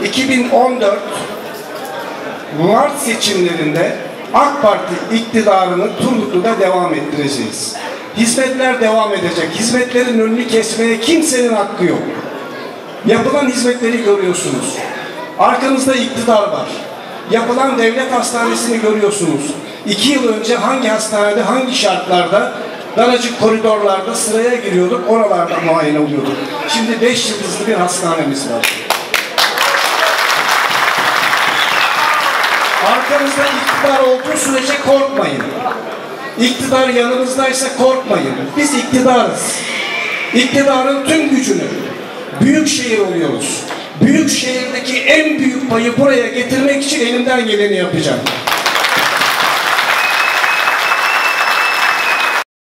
2014 Mart seçimlerinde AK Parti iktidarını Turgutlu'da devam ettireceğiz. Hizmetler devam edecek. Hizmetlerin önünü kesmeye kimsenin hakkı yok. Yapılan hizmetleri görüyorsunuz. Arkanızda iktidar var. Yapılan devlet hastanesini görüyorsunuz. 2 yıl önce hangi hastanede, hangi şartlarda, daracık koridorlarda sıraya giriyorduk, oralarda muayene oluyorduk. Şimdi 5 yıldızlı bir hastanemiz var. Arkanızda iktidar olduğu sürece korkmayın. İktidar yanımızdaysa korkmayın. Biz iktidarız. İktidarın tüm gücünü büyük şehir oluyoruz. Büyük şehirdeki en büyük payı buraya getirmek için elimden geleni yapacağım.